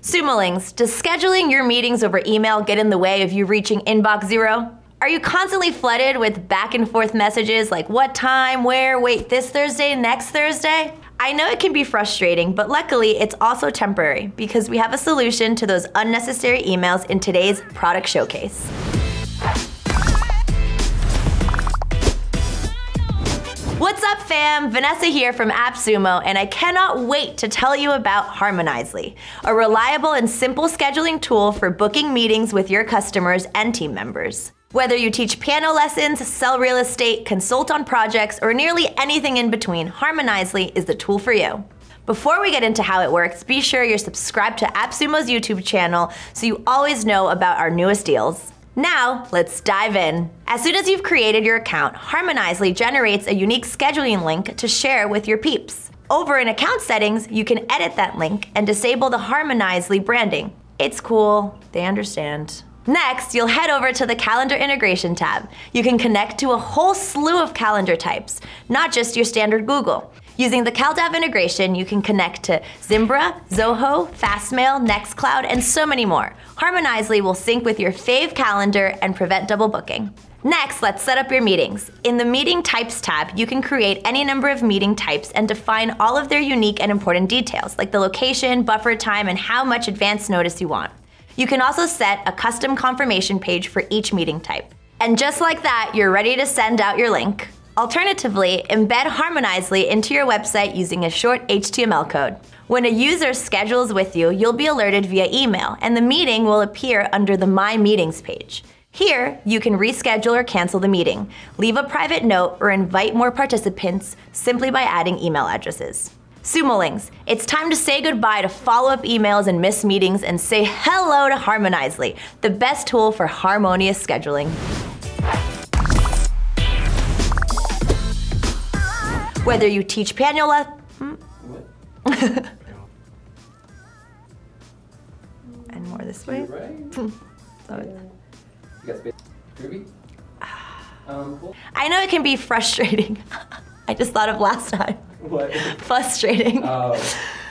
Sumolings, does scheduling your meetings over email get in the way of you reaching inbox zero? Are you constantly flooded with back and forth messages like what time, where, wait, this Thursday, next Thursday? I know it can be frustrating, but luckily it's also temporary because we have a solution to those unnecessary emails in today's product showcase. What's up fam? Vanessa here from AppSumo, and I cannot wait to tell you about Harmonizely, a reliable and simple scheduling tool for booking meetings with your customers and team members. Whether you teach piano lessons, sell real estate, consult on projects, or nearly anything in between, Harmonizely is the tool for you. Before we get into how it works, be sure you're subscribed to AppSumo's YouTube channel so you always know about our newest deals. Now, let's dive in. As soon as you've created your account, Harmonizely generates a unique scheduling link to share with your peeps. Over in account settings, you can edit that link and disable the Harmonizely branding. It's cool, they understand. Next, you'll head over to the Calendar Integration tab. You can connect to a whole slew of calendar types, not just your standard Google. Using the CalDAV integration, you can connect to Zimbra, Zoho, Fastmail, Nextcloud, and so many more. Harmonizely will sync with your Fav Calendar and prevent double booking. Next, let's set up your meetings. In the Meeting Types tab, you can create any number of meeting types and define all of their unique and important details, like the location, buffer time, and how much advance notice you want. You can also set a custom confirmation page for each meeting type. And just like that, you're ready to send out your link. Alternatively, embed Harmonizely into your website using a short HTML code. When a user schedules with you, you'll be alerted via email, and the meeting will appear under the My Meetings page. Here, you can reschedule or cancel the meeting, leave a private note, or invite more participants simply by adding email addresses. Sumolings, it's time to say goodbye to follow-up emails and missed meetings and say hello to Harmonizely, the best tool for harmonious scheduling. Whether you teach piano and more this way. I know it can be frustrating. I just thought of last time. What? Frustrating. Oh.